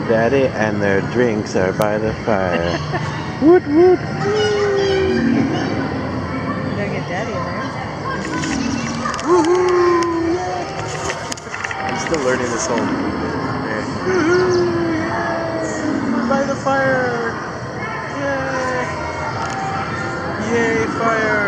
Daddy and their drinks are by the fire. Woot woot! Gotta get Daddy in there. Woohoo! Yeah. I'm still learning this song. Okay. Woohoo! Yeah. We're by the fire! Yay! Yay, fire!